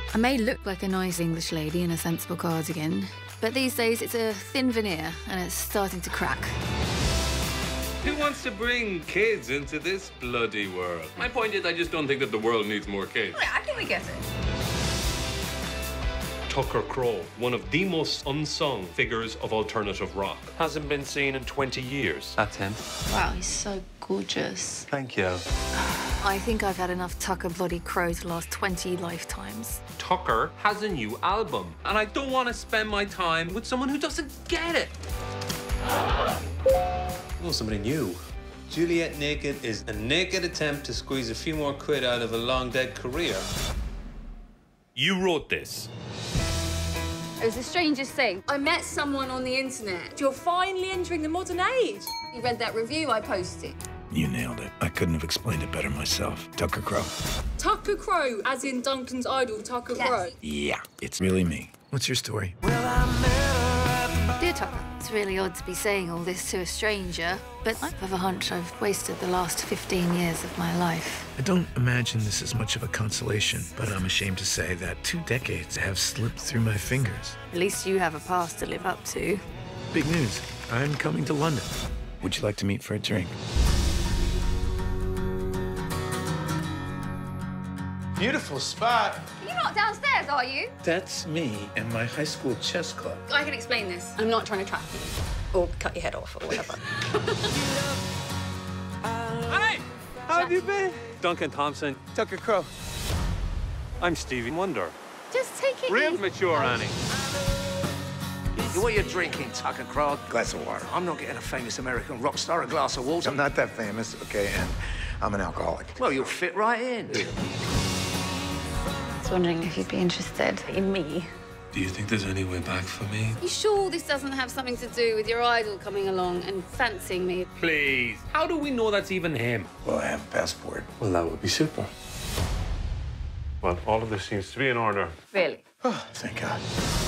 I may look like a nice English lady in a sensible cardigan, but these days it's a thin veneer and it's starting to crack. Who wants to bring kids into this bloody world? My point is, I just don't think that the world needs more kids. I think we get it. Tucker Crowe, one of the most unsung figures of alternative rock. Hasn't been seen in 20 years. That's him. Wow, he's so gorgeous. Thank you. I think I've had enough Tucker bloody Crowe to last 20 lifetimes. Tucker has a new album, and I don't want to spend my time with someone who doesn't get it. Oh, somebody new. Juliet Naked is a naked attempt to squeeze a few more quid out of a long-dead career. You wrote this. It was the strangest thing. I met someone on the internet. You're finally entering the modern age. You read that review I posted? You nailed it. I couldn't have explained it better myself. Tucker Crowe. Tucker Crowe, as in Duncan's idol, Tucker Crowe. Yeah, it's really me. What's your story? Dear Tucker, it's really odd to be saying all this to a stranger, but I have a hunch I've wasted the last 15 years of my life. I don't imagine this is much of a consolation, but I'm ashamed to say that 2 decades have slipped through my fingers. At least you have a past to live up to. Big news. I'm coming to London. Would you like to meet for a drink? Beautiful spot. You're not downstairs, are you? That's me and my high school chess club. I can explain this. I'm not trying to trap you. Or cut your head off, or whatever. Hey! How have you been? Duncan Thompson. Tucker Crowe. I'm Stevie Wonder. Just take it Real easy. mature, Annie. What are you drinking, Tucker Crowe? Glass of water. I'm not getting a famous American rock star a glass of water. I'm not that famous, okay, and I'm an alcoholic. Well, you'll fit right in. I was wondering if you'd be interested in me. Do you think there's any way back for me? You sure this doesn't have something to do with your idol coming along and fancying me? Please. How do we know that's even him? Well, I have a passport. Well, that would be super. Well, all of this seems to be in order. Really? Oh, thank God.